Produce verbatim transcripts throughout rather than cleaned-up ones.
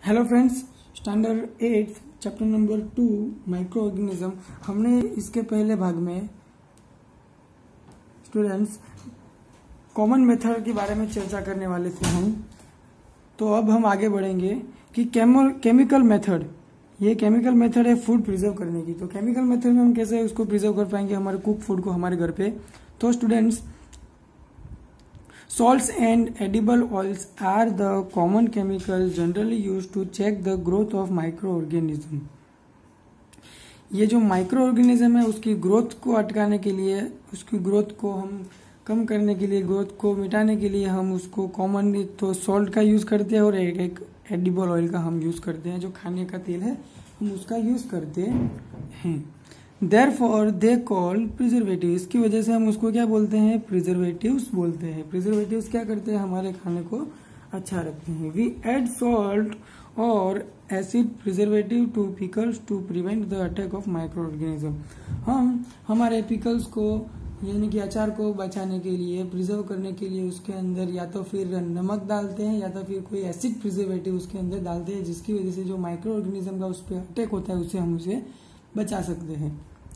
Hello friends, standard eight chapter number two microorganism. हमने इसके पहले भाग में स्टूडेंट्स कॉमन मेथड के बारे में चर्चा करने वाले थे हम। तो अब हम आगे बढ़ेंगे कि केमिकल मेथड, ये केमिकल मेथड है फूड प्रिजर्व करने की। तो केमिकल मेथड में हम कैसे उसको प्रिजर्व कर पाएंगे हमारे कुक फूड को हमारे घर पे। तो students, salts and edible oils are the common chemicals generally used to check the growth of microorganism। ये जो माइक्रो ऑर्गेनिज्म है उसकी ग्रोथ को अटकाने के लिए, उसकी ग्रोथ को हम कम करने के लिए, ग्रोथ को मिटाने के लिए हम उसको कॉमन एक तो सॉल्ट का यूज करते हैं और एक एक एडिबल ऑयल का हम यूज करते हैं। जो खाने का तेल है हम उसका यूज करते हैं। Therefore they call preservative. इसकी वजह से हम उसको क्या बोलते हैं? प्रिजर्वेटिव्स बोलते हैं। प्रिजर्वेटिव्स क्या करते हैं? हमारे खाने को अच्छा रखते हैं। वी एड सॉल्ट और acid preservative to pickles to prevent the attack of micro organism. हम हमारे पिकल्स को यानी कि अचार को बचाने के लिए, प्रिजर्व करने के लिए उसके अंदर या तो फिर नमक डालते हैं या तो फिर कोई एसिड प्रिजर्वेटिव उसके अंदर डालते हैं, जिसकी वजह से जो माइक्रो ऑर्गेनिज्म का उस पर अटैक होता है उससे हम उसे बचा सकते हैं।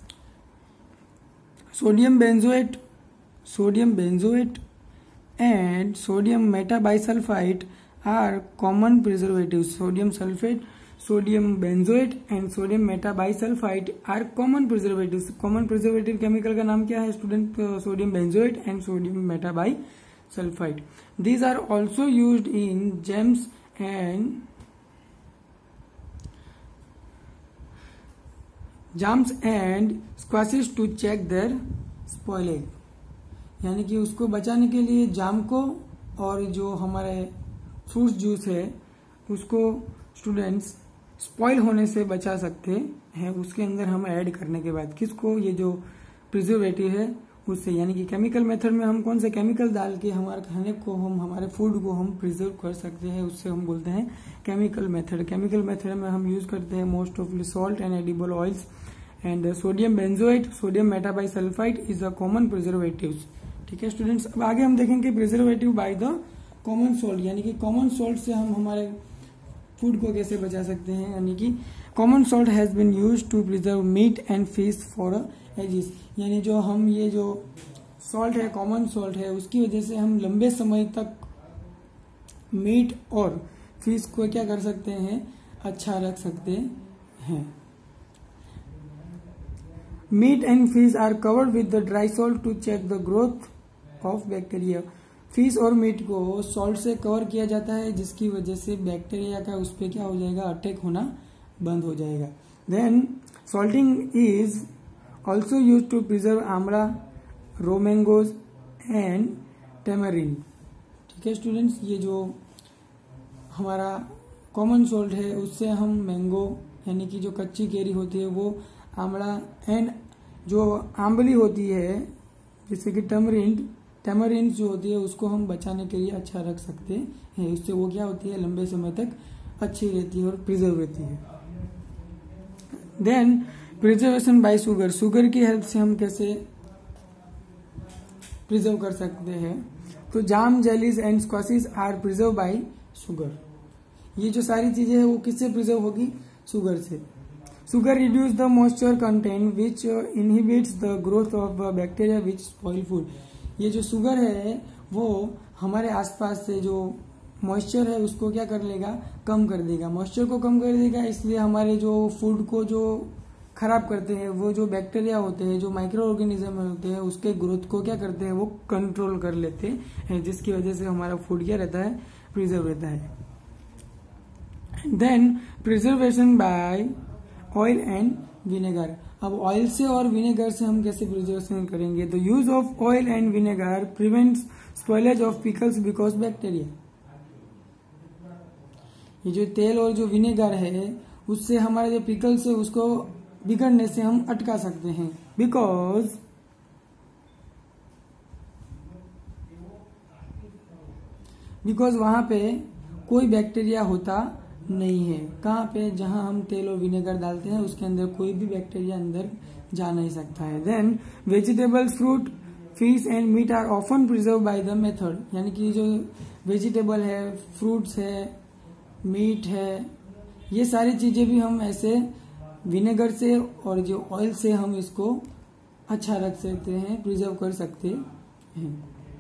Sodium benzoate sodium benzoate and sodium metabisulphite are common preservatives. Sodium sulphate, sodium benzoate and sodium metabisulphite are common preservatives. Common preservative chemical का नाम क्या है student? Sodium benzoate and sodium metabisulphite. These are also used in jams and jams and squashes to check their spoiling. यानी कि उसको बचाने के लिए जाम को और जो हमारे फ्रूट जूस है उसको स्टूडेंट्स स्पॉइल होने से बचा सकते हैं उसके अंदर हम ऐड करने के बाद। किसको? ये जो प्रिजर्वेटिव है उससे। यानी कि केमिकल मेथड में हम कौन से केमिकल डाल के हमारे खाने को, हम हमारे फूड को हम प्रिजर्व कर सकते हैं, उससे हम बोलते हैं केमिकल मेथड। केमिकल मेथड में हम यूज करते हैं मोस्ट ऑफली salt and edible oils and sodium benzoate, sodium metabisulphite is a common preservatives. ठीक है स्टूडेंट्स, अब आगे हम देखेंगे preservative by the common salt. यानी कि कॉमन सॉल्ट से हम हमारे फूड को कैसे बचा सकते हैं। यानी कि common salt has been used to preserve meat and fish for ages. यानी जो हम ये जो सॉल्ट है, कॉमन सॉल्ट है, उसकी वजह से हम लंबे समय तक मीट और फिश को क्या कर सकते हैं? अच्छा रख सकते हैं। Meat and fish are covered with the dry salt to check the growth of bacteria. Fish और मीट को सॉल्ट से कवर किया जाता है, जिसकी वजह से बैक्टीरिया का उस पर क्या हो जाएगा? अटैक होना बंद हो जाएगा। Then salting is also use to preserve amla, raw mangoes and tamarind. ठीक है स्टूडेंट्स, ये जो हमारा कॉमन सॉल्ट है उससे हम मैंगो यानी कि जो कच्ची केरी होती है वो, आमला एंड जो आंवली होती है जैसे कि टमरिन टैमरिन जो होती है उसको हम बचाने के लिए अच्छा रख सकते हैं। उससे वो क्या होती है? लंबे समय तक अच्छी रहती है और प्रिजर्व रहती है। Then preservation by sugar. Sugar की हेल्प से हम कैसे प्रिजर्व कर सकते हैं? तो jam, jellies and squashes are preserve by sugar. ये जो सारी चीजें हैं वो किससे प्रिजर्व होगी? शुगर से। Sugar reduce the moisture content which uh, inhibits the growth of uh, bacteria which spoil food। ये जो शुगर है वो हमारे आसपास से जो मॉइस्चर है उसको क्या कर लेगा? कम कर देगा। मॉइस्चर को कम कर देगा, इसलिए हमारे जो फूड को जो खराब करते हैं वो जो बैक्टीरिया होते हैं, जो माइक्रो ऑर्गेनिज्म होते हैं, उसके ग्रोथ को क्या करते हैं? वो कंट्रोल कर लेते हैं, जिसकी वजह से हमारा फूड क्या रहता है? प्रिजर्व रहता है। Then preservation by oil and vinegar. अब ऑयल से और विनेगर से हम कैसे प्रिजर्वेशन करेंगे? तो use of oil and vinegar prevents spoilage of pickles because bacteria. ये जो तेल और जो विनेगर है उससे हमारे जो पिकल्स है उसको बिगड़ने से हम अटका सकते हैं। बिकॉज बिकॉज वहां पे कोई बैक्टीरिया होता नहीं है। कहाँ पे? जहां हम तेल और विनेगर डालते हैं उसके अंदर कोई भी बैक्टीरिया अंदर जा नहीं सकता है। Then vegetables, fruit, fish and meat are often preserve by the method. यानी कि जो वेजिटेबल है, फ्रूट्स है, मीट है ये सारी चीजें भी हम ऐसे विनेगर से और जो ऑयल से हम इसको अच्छा रख सकते हैं, प्रिजर्व कर सकते हैं।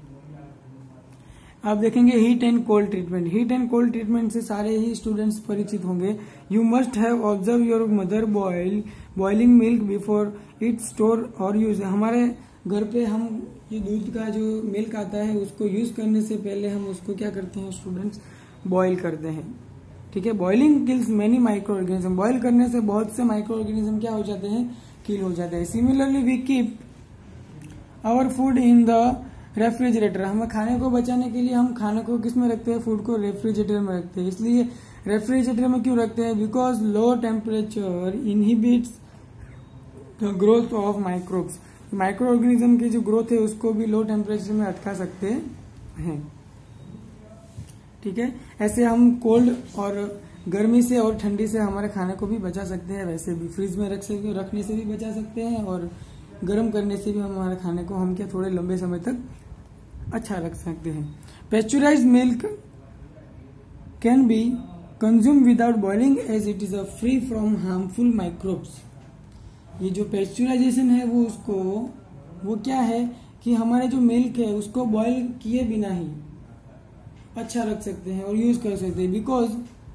आप देखेंगे heat and cold treatment. Heat and cold treatment से सारे ही स्टूडेंट्स परिचित होंगे। You must have observe your mother boil boiling milk before it store और यूज। हमारे घर पे हम ये दूध का जो मिल्क आता है उसको यूज करने से पहले हम उसको क्या करते हैं स्टूडेंट्स, बॉईल करते हैं। ठीक है, boiling kills many micro organism. Boil करने से बहुत से माइक्रो ऑर्गेनिज्म क्या हो जाते हैं, किल हो जाते हैं। Similarly we keep our food in the refrigerator. हमें खाने को बचाने के लिए हम खाने को किस में रखते हैं, फूड को रेफ्रिजरेटर में रखते हैं। इसलिए रेफ्रिजरेटर में क्यों रखते हैं, because low temperature inhibits the growth of microbes. Micro organism की जो ग्रोथ है उसको भी लो टेम्परेचर में अटका सकते हैं। ठीक है, ऐसे हम कोल्ड और गर्मी से और ठंडी से हमारे खाने को भी बचा सकते हैं। वैसे भी फ्रिज में रख सकते रखने से भी बचा सकते हैं और गर्म करने से भी हम हमारे खाने को हम क्या थोड़े लंबे समय तक अच्छा रख सकते हैं। Pasteurized milk can be consume without boiling as it is a free from harmful microbes. ये जो पेस्चुराइजेशन है वो उसको वो क्या है कि हमारे जो मिल्क है उसको बॉईल किए बिना ही अच्छा रख सकते हैं और यूज कर सकते हैं। Because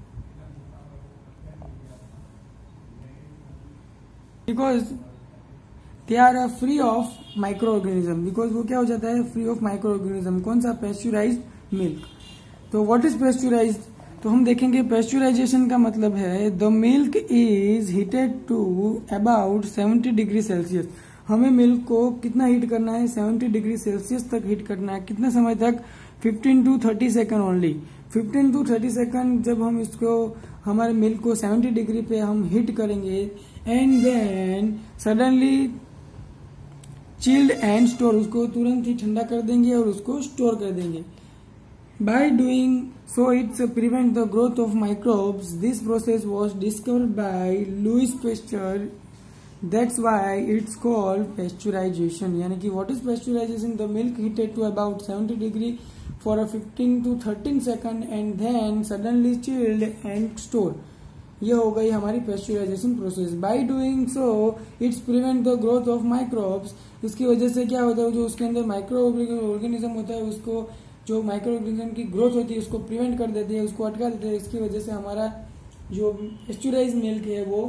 because they are free of micro organism. Because वो क्या हो जाता है, फ्री ऑफ माइक्रो ऑर्गेनिज्म। कौन सा, पेस्चुराइज्ड मिल्क। तो व्हाट इज पेस्चुराइज्ड, तो हम देखेंगे पेस्चुराइजेशन का मतलब है the milk is heated to about seventy degree celsius. हमें मिल्क को कितना हीट करना है, सेवेंटी डिग्री सेल्सियस तक हीट करना है। कितना समय तक, fifteen to thirty second only. Fifteen to thirty second जब हम इसको हमारे मिल्क को सेवेंटी डिग्री पे हम हीट करेंगे and then suddenly chilled and store, उसको तुरंत ही ठंडा कर देंगे और उसको स्टोर कर देंगे। By doing so it's prevent the growth of microbes. This process was discovered by Louis Pasteur, that's why it's called pasteurization. यानी कि what is pasteurization, the milk heated to about seventy degree for a fifteen to thirteen second and then suddenly chilled and store. ये हो गई हमारी pasteurization process. By doing so it's prevent the growth of microbes. इसकी वजह से क्या होता है, जो उसके अंदर माइक्रो ऑर्गेनिज्म होता है उसको, जो माइक्रो ऑर्गेनिज्म की ग्रोथ होती है उसको प्रिवेंट कर देती है, उसको अटका देते हैं। इसकी वजह से हमारा जो पेस्चुराइज मिल्क है वो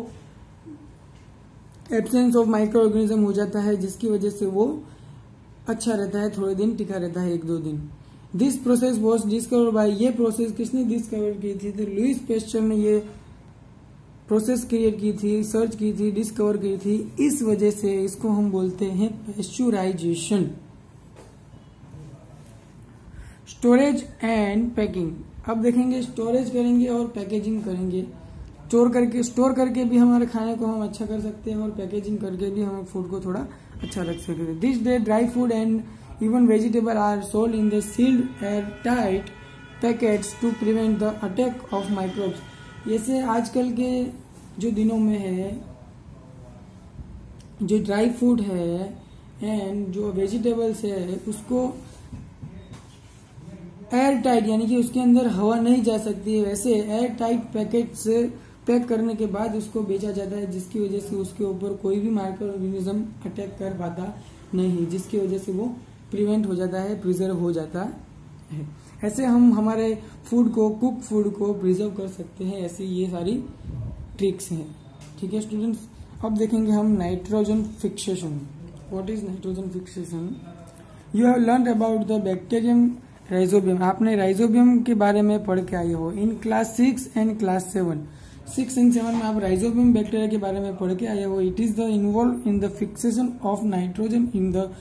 एब्सेंस ऑफ माइक्रो ऑर्गेनिज्म हो जाता है, जिसकी वजह से वो अच्छा रहता है, थोड़े दिन टिका रहता है, एक दो दिन। This process was discovered by, ये प्रोसेस किसने डिस्कवर की थी, तो लुइस पेस्चर ने ये प्रोसेस क्रिएट की थी, सर्च की थी, डिस्कवर की थी। इस वजह से इसको हम बोलते हैं पेस्चुराइजेशन। Storage and packing. अब देखेंगे स्टोरेज करेंगे और पैकेजिंग करेंगे। स्टोर करके स्टोर करके भी हमारे खाने को हम अच्छा कर सकते हैं और पैकेजिंग करके भी हम फूड को थोड़ा अच्छा रख सकते हैं। This day dry food and even vegetable are sold in the sealed air tight packets to prevent the attack of microbes. जैसे आजकल के जो दिनों में है, जो ड्राई फूड है एंड जो वेजिटेबल्स है उसको एयर टाइट, यानी कि उसके अंदर हवा नहीं जा सकती है, वैसे एयर टाइट पैकेट से पैक करने के बाद उसको बेचा जाता है, जिसकी वजह से उसके ऊपर कोई भी माइक्रो ऑर्गेनिज्म अटैक कर पाता नहीं, जिसकी वजह से वो प्रिवेंट हो जाता है, प्रिजर्व हो जाता है। ऐसे हम हमारे फूड को, कुक फूड को प्रिजर्व कर सकते हैं। ऐसी ये सारी ट्रिक्स हैं। ठीक है स्टूडेंट्स, अब देखेंगे हम nitrogen fixation. What is nitrogen fixation? You have learn about the bacterium rhizobium. आपने राइजोबियम के बारे में पढ़ के आए हो in class six and class seven. Six and seven में आप राइजोबियम बैक्टीरिया के बारे में पढ़ के आए हो। It is the involve in the fixation of nitrogen in the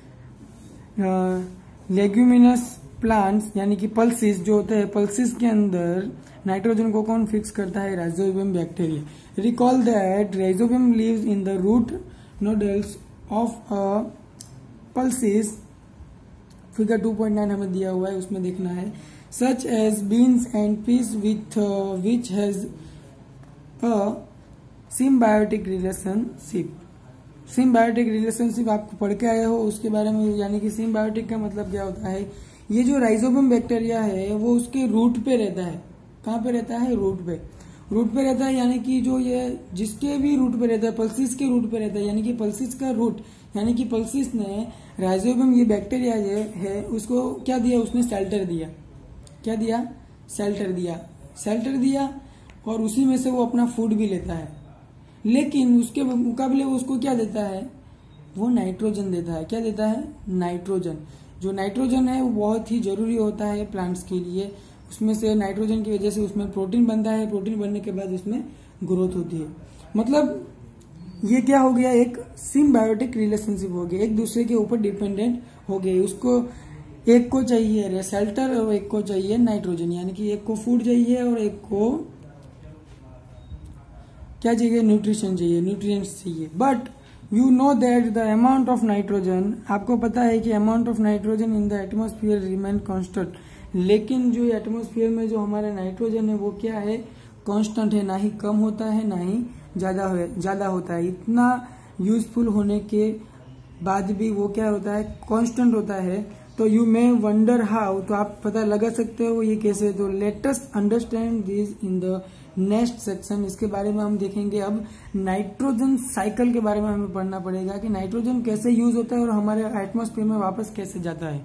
leguminous plants, यानी कि पल्सिस जो होते हैं, पल्सिस के अंदर नाइट्रोजन को कौन फिक्स करता है? Rhizobium bacteria. Recall that rhizobium lives in the root nodules of a pulses. Figure two point nine हमें दिया हुआ है, उसमें देखना है। Such as beans and peas with which has a symbiotic relationship. Symbiotic relationship आपको पढ़ के आए हो उसके बारे में, यानी कि सिम्बायोटिक का मतलब क्या होता है? ये जो राइजोबियम बैक्टीरिया है वो उसके रूट पे रहता है। कहाँ पे रहता है? रूट पे। रूट पे रहता है, यानी कि जो ये जिसके भी रूट पे रहता है, पल्सिस के रूट पे रहता है, यानी कि पल्सिस का रूट, यानी कि पल्सिस ने राइजोबियम ये बैक्टीरिया है उसको क्या दिया, उसने शेल्टर दिया। क्या दिया? शेल्टर दिया। शेल्टर दिया और उसी में से वो अपना फूड भी लेता है, लेकिन उसके मुकाबले वो उसको क्या देता है, वो नाइट्रोजन देता है। क्या देता है? नाइट्रोजन। जो नाइट्रोजन है वो बहुत ही जरूरी होता है प्लांट्स के लिए। उसमें से नाइट्रोजन की वजह से उसमें प्रोटीन बनता है, प्रोटीन बनने के बाद उसमें ग्रोथ होती है। मतलब ये क्या हो गया, एक सिम्बायोटिक रिलेशनशिप हो गया, एक दूसरे के ऊपर डिपेंडेंट हो गए। उसको एक को चाहिए शेल्टर और एक को चाहिए नाइट्रोजन, यानी कि एक को फूड चाहिए और एक को क्या चाहिए, न्यूट्रिशन चाहिए, न्यूट्रिएंट्स चाहिए। But you know that the amount of nitrogen, आपको पता है कि amount of nitrogen in the atmosphere remain constant, लेकिन जो एटमोस्फियर में जो हमारा नाइट्रोजन है वो क्या है, कांस्टेंट है, ना ही कम होता है ना ही ज्यादा ज्यादा होता है। इतना यूजफुल होने के बाद भी वो क्या होता है, कांस्टेंट होता है। तो यू मे वंडर हाउ, तो आप पता लगा सकते हो ये कैसे। तो let us understand this in the next section. इसके बारे में हम देखेंगे। अब नाइट्रोजन साइकिल के बारे में हमें पढ़ना पड़ेगा कि नाइट्रोजन कैसे यूज होता है और हमारे एटमॉस्फेयर में वापस कैसे जाता है।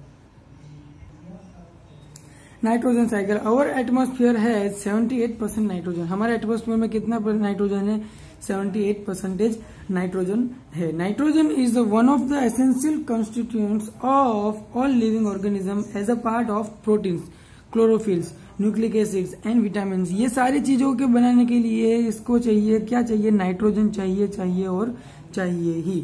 नाइट्रोजन साइकिल, अवर एटमॉस्फेयर है सेवेंटी एट परसेंट नाइट्रोजन। हमारे एटमॉस्फेयर में कितना नाइट्रोजन है, सेवेंटी एट परसेंटेज नाइट्रोजन है। Nitrogen is one of the essential constituents of all living organism as a part of proteins, chlorophylls, nucleic acids and vitamin. ये सारी चीजों के बनाने के लिए इसको चाहिए, क्या चाहिए, नाइट्रोजन चाहिए, चाहिए और चाहिए ही।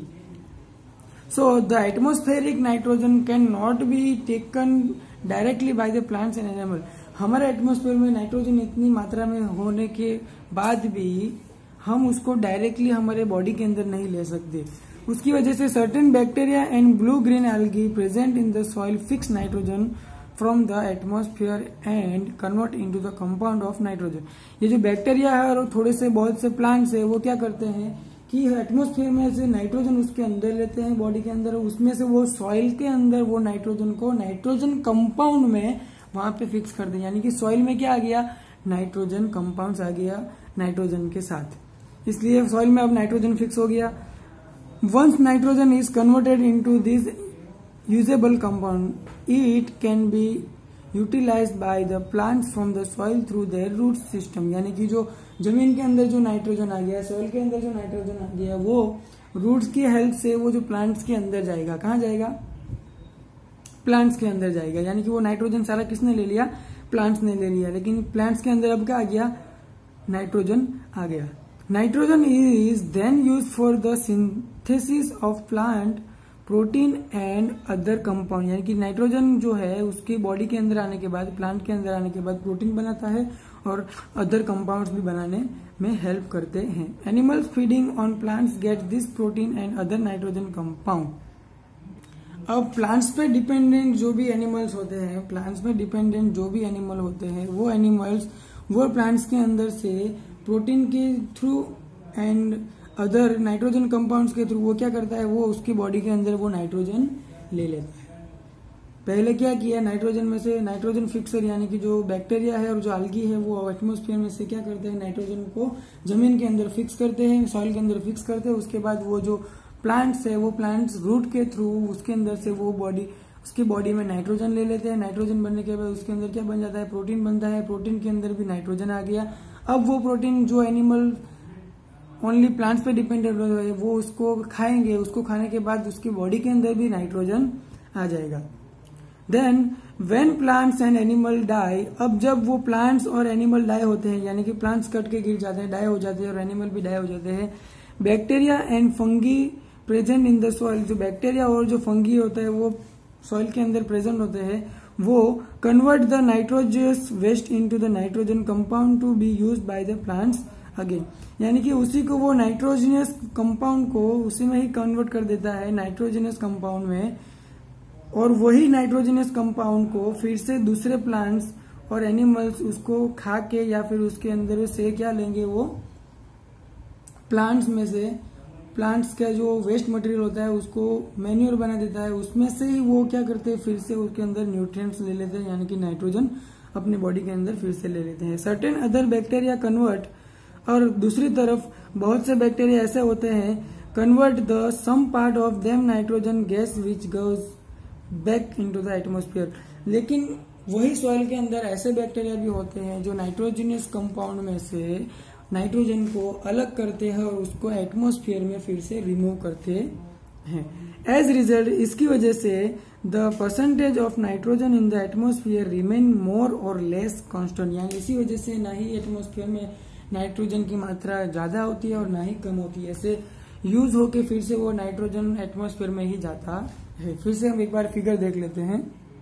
So the atmospheric nitrogen can not be taken directly by the plants and animal. हमारे एटमोस्फेयर में नाइट्रोजन इतनी मात्रा में होने के बाद भी हम उसको डायरेक्टली हमारे बॉडी के अंदर नहीं ले सकते। उसकी वजह से certain bacteria and blue green algae present in the soil fix nitrogen from the atmosphere and convert into the compound of nitrogen. ये जो बैक्टीरिया है और थोड़े से बहुत से प्लांट्स है वो क्या करते हैं कि एटमोस्फियर में से नाइट्रोजन उसके अंदर लेते हैं बॉडी के अंदर, उसमें से वो सॉइल के अंदर वो नाइट्रोजन को नाइट्रोजन कंपाउंड में वहां पे फिक्स कर दें। यानी कि सॉइल में क्या आ गया, नाइट्रोजन कंपाउंड्स आ गया नाइट्रोजन के साथ, इसलिए सॉइल में अब नाइट्रोजन फिक्स हो गया। Once nitrogen is converted into this usable compound, it can be utilized by the plants from the soil through their root system. यानी कि जो जमीन के अंदर जो नाइट्रोजन आ गया, सॉइल के अंदर जो नाइट्रोजन आ गया, वो रूट्स की हेल्प से वो जो प्लांट्स के अंदर जाएगा। कहाँ जाएगा, प्लांट्स के अंदर जाएगा। यानी कि वो नाइट्रोजन सारा किसने ले लिया, प्लांट्स ने ले लिया, लेकिन प्लांट्स के अंदर अब क्या आ गया, नाइट्रोजन आ गया। Nitrogen is then use for the synthesis of plant protein and other compound. यानी कि नाइट्रोजन जो है उसकी बॉडी के अंदर आने के बाद, प्लांट के अंदर आने के बाद प्रोटीन बनाता है और अदर कंपाउंड्स भी बनाने में हेल्प करते हैं। Animals feeding on plants get this protein and other nitrogen compound. अब प्लांट्स पे डिपेंडेंट जो भी एनिमल्स होते हैं, प्लांट्स में डिपेंडेंट जो भी एनिमल होते हैं, वो एनिमल्स वो प्लांट्स के अंदर से प्रोटीन के through and other nitrogen compounds के थ्रू वो क्या करता है, वो उसकी बॉडी के अंदर वो नाइट्रोजन ले लेता है। पहले क्या किया, नाइट्रोजन में से नाइट्रोजन फिक्सर यानी कि जो बैक्टीरिया है और जो algae है वो एटमोस्फेयर में से क्या करते हैं, नाइट्रोजन को जमीन के अंदर फिक्स करते हैं, सॉइल के अंदर फिक्स करते हैं। उसके बाद वो जो प्लांट्स है वो प्लांट्स रूट के थ्रू उसके अंदर से वो बॉडी उसकी बॉडी में नाइट्रोजन ले लेते हैं। नाइट्रोजन बनने के बाद उसके अंदर क्या बन जाता है, प्रोटीन बनता है। प्रोटीन के अंदर भी नाइट्रोजन आ गया। अब वो प्रोटीन जो एनिमल ओनली प्लांट्स पे डिपेंडेंट है वो उसको खाएंगे, उसको खाने के बाद उसकी बॉडी के अंदर भी नाइट्रोजन आ जाएगा। Then when plants and animal die, अब जब वो प्लांट्स और एनिमल डाई होते हैं, यानी कि प्लांट्स कट के गिर जाते हैं, डाई हो जाते हैं, और एनिमल भी डाई हो जाते हैं, bacteria and fungi present in the soil, जो बैक्टीरिया और जो फंगी होता है वो सॉइल के अंदर प्रेजेंट होते हैं, वो convert the nitrogenous waste into the nitrogen compound to be used by the plants again. यानी कि उसी को वो नाइट्रोजनस कंपाउंड को उसी में ही कन्वर्ट कर देता है नाइट्रोजनस कंपाउंड में, और वही नाइट्रोजनस कंपाउंड को फिर से दूसरे प्लांट्स और एनिमल्स उसको खा के या फिर उसके अंदर से क्या लेंगे, वो प्लांट्स में से प्लांट्स का जो वेस्ट मटेरियल होता है उसको मैन्योर बना देता है, उसमें से ही वो क्या करते हैं, फिर से उसके अंदर न्यूट्रिएंट्स ले लेते हैं, यानी कि नाइट्रोजन अपनी बॉडी के अंदर फिर से ले लेते हैं। सर्टेन अदर बैक्टीरिया कन्वर्ट और दूसरी तरफ बहुत से बैक्टीरिया ऐसे होते हैं convert the some part of them nitrogen gas which goes back into the atmosphere. लेकिन वही सॉइल के अंदर ऐसे बैक्टीरिया भी होते हैं जो नाइट्रोजनियस कंपाउंड में से नाइट्रोजन को अलग करते हैं और उसको एटमॉस्फेयर में फिर से रिमूव करते हैं। एज रिजल्ट इसकी वजह से the percentage of nitrogen in the atmosphere remain more और लेस कांस्टेंट, यानी इसी वजह से ना ही एटमॉस्फेयर में नाइट्रोजन की मात्रा ज्यादा होती है और ना ही कम होती है। ऐसे यूज होके फिर से वो नाइट्रोजन एटमॉस्फेयर में ही जाता है। फिर से हम एक बार फिगर देख लेते हैं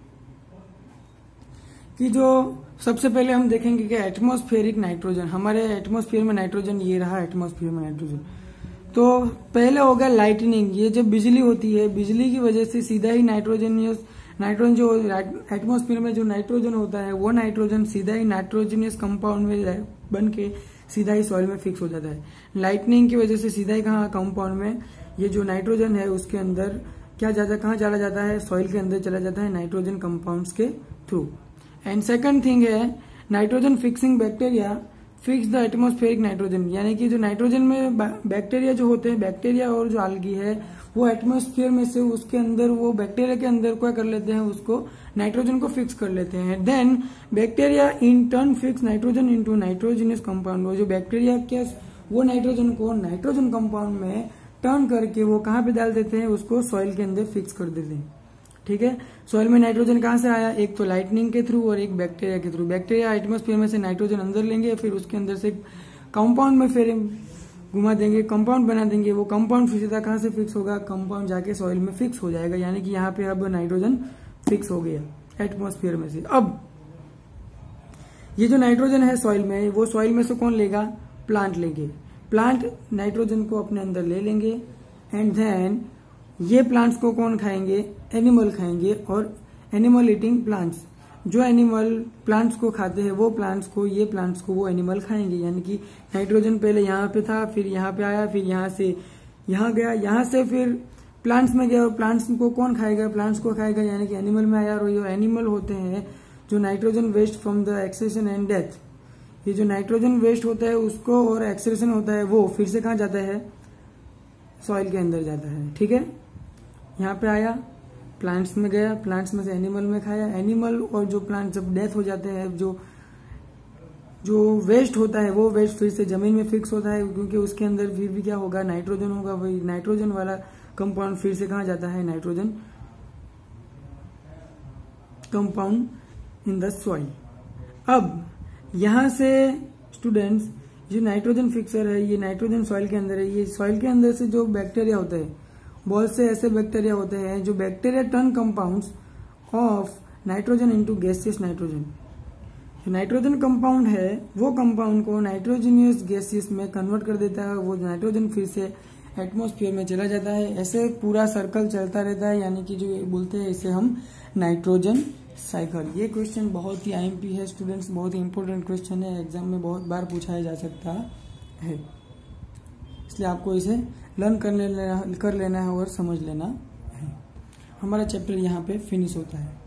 कि जो सबसे पहले हम देखेंगे कि एटमॉस्फेरिक नाइट्रोजन, हमारे एटमॉस्फेयर में नाइट्रोजन ये रहा एटमॉस्फेयर में नाइट्रोजन। तो पहले हो गया लाइटनिंग, ये जब बिजली होती है बिजली की वजह से सीधा ही नाइट्रोजन नाइट्रोजन जो एटमॉस्फेयर में जो नाइट्रोजन होता है वो नाइट्रोजन सीधा ही नाइट्रोजनियस कंपाउंड में बन के सीधा ही सॉइल में फिक्स हो जाता है। लाइटनिंग की वजह से सीधा ही कहाँ कंपाउंड में ये जो नाइट्रोजन है उसके अंदर क्या जाता कहाँ चला जाता है, सॉइल के अंदर चला जाता है नाइट्रोजन कंपाउंड्स के थ्रू। एंड सेकंड थिंग है nitrogen fixing bacteria fix the atmospheric nitrogen, यानी कि जो नाइट्रोजन में बैक्टीरिया जो होते हैं, बैक्टीरिया और जो आल्गी है वो एटमॉस्फेयर में से उसके अंदर वो बैक्टीरिया के अंदर क्या कर लेते हैं, उसको नाइट्रोजन को फिक्स कर लेते हैं। Then bacteria in turn fix nitrogen into nitrogenous compound, वो जो बैक्टीरिया के वो नाइट्रोजन को नाइट्रोजन कंपाउंड में टर्न करके वो कहाँ पे डाल देते हैं, उसको सॉइल के अंदर फिक्स कर देते हैं। ठीक है, सॉइल में नाइट्रोजन कहाँ से आया, एक तो लाइटनिंग के थ्रू और एक बैक्टीरिया के थ्रू। बैक्टीरिया एटमॉस्फेयर में से नाइट्रोजन अंदर लेंगे, फिर उसके अंदर से कंपाउंड में फिर घुमा देंगे, कंपाउंड बना देंगे। वो कंपाउंड फिर सीधा कहाँ से फिक्स होगा, कंपाउंड जाके सॉइल में फिक्स हो जाएगा, यानी कि यहाँ पे अब नाइट्रोजन फिक्स हो गया एटमॉस्फेयर में से। अब ये जो नाइट्रोजन है सॉइल में, वो सॉइल में से कौन लेगा, प्लांट लेंगे। प्लांट नाइट्रोजन को अपने अंदर ले लेंगे एंड देन ये प्लांट्स को कौन खाएंगे, एनिमल खाएंगे। और एनिमल ईटिंग प्लांट्स, जो एनिमल प्लांट्स को खाते हैं वो प्लांट्स को ये प्लांट्स को वो एनिमल खाएंगे। यानी कि नाइट्रोजन पहले यहाँ पे था, फिर यहाँ पे आया, फिर यहाँ से यहाँ गया, यहाँ से फिर प्लांट्स में गया और प्लांट्स को कौन खाएगा, प्लांट्स को खाएगा, यानी कि एनिमल में आया। और ये एनिमल होते हैं जो nitrogen waste from the excretion and death, ये जो नाइट्रोजन वेस्ट होता है उसको और एक्सक्रीशन होता है वो फिर से कहाँ जाता है, सॉइल के अंदर जाता है। ठीक है, यहाँ पे आया, प्लांट्स में गया, प्लांट्स में से एनिमल में खाया, एनिमल और जो प्लांट जब डेथ हो जाते हैं, जो जो वेस्ट होता है वो वेस्ट फिर से जमीन में फिक्स होता है, क्योंकि उसके अंदर फिर भी क्या होगा, नाइट्रोजन होगा। वही नाइट्रोजन वाला कंपाउंड फिर से कहाँ जाता है, nitrogen compound in the soil. अब यहां से स्टूडेंट्स जो नाइट्रोजन फिक्सर है ये नाइट्रोजन सॉइल के अंदर है, ये सॉइल के अंदर से जो बैक्टीरिया होते हैं, बहुत से ऐसे बैक्टीरिया होते हैं जो bacteria turn compounds of nitrogen into gaseous nitrogen. Nitrogen compound है वो कंपाउंड को नाइट्रोजनियस गैसियस में कन्वर्ट कर देता है, वो नाइट्रोजन फिर से एटमॉस्फेयर में चला जाता है। ऐसे पूरा सर्कल चलता रहता है, यानी कि जो बोलते हैं इसे हम नाइट्रोजन साइकिल। ये क्वेश्चन बहुत ही आईएमपी है स्टूडेंट्स, बहुत ही इंपॉर्टेंट क्वेश्चन है, एग्जाम में बहुत बार पूछाया जा सकता है, इसलिए आपको इसे लर्न कर लेना कर लेना है और समझ लेना है। हमारा चैप्टर यहाँ पे फिनिश होता है।